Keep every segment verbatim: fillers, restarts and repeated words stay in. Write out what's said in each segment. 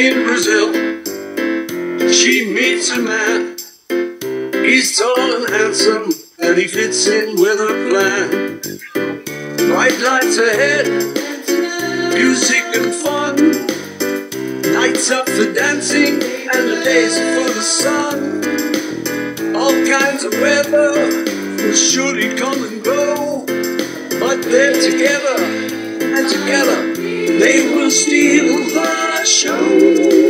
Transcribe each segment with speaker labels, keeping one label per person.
Speaker 1: in Brazil, she meets a man. He's tall and handsome, and he fits in with her plan. Bright lights ahead, music and fun. Nights up for dancing, and the days for the sun. All kinds of weather will surely come and go, but they're together, and together they will steal the show.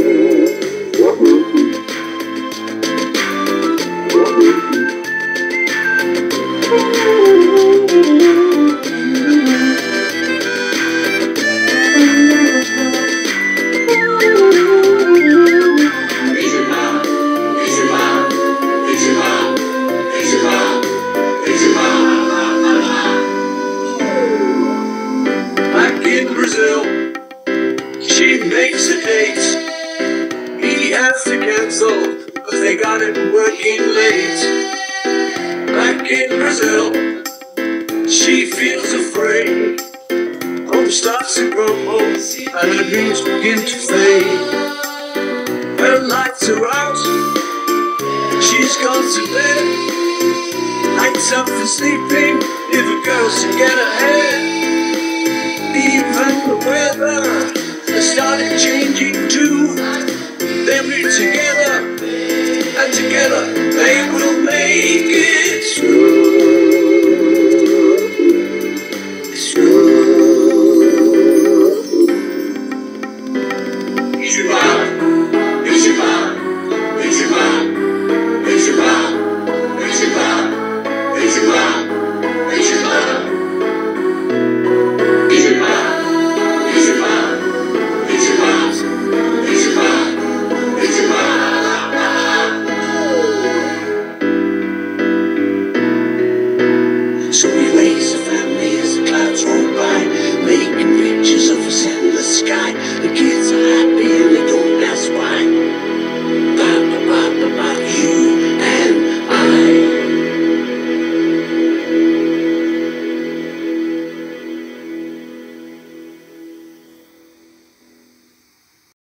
Speaker 1: She makes a date. He has to cancel, cause they got him working late. Back in Brazil, she feels afraid. Hope starts to crumble, and her dreams begin to fade. Her lights are out, she's gone to bed. Nights up for sleeping, if a girl's to get ahead. Even the weather started changing too. They'll be together, and together they will